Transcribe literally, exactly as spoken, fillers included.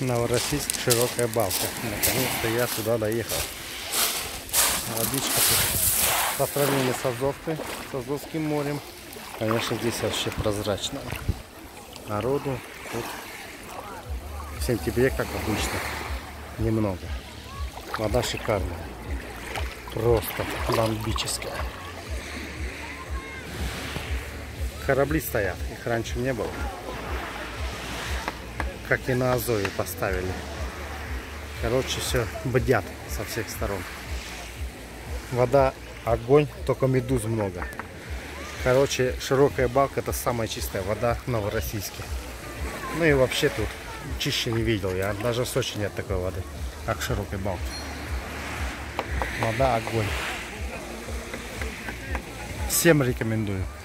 Новороссийск, широкая балка. Наконец-то я сюда доехал. Водичка тут по сравнению с Азовкой, с Азовским морем, конечно, здесь вообще прозрачно. Народу тут в сентябре, как обычно, немного. Вода шикарная. Просто бомбическая. Корабли стоят, их раньше не было. Как и на Азове поставили. Короче, все бдят со всех сторон. Вода огонь, только медуз много. Короче, широкая балка — это самая чистая вода в Новороссийске. Ну и вообще тут чище не видел я. Даже в Сочи нет такой воды, как в широкой балке. Вода огонь. Всем рекомендую.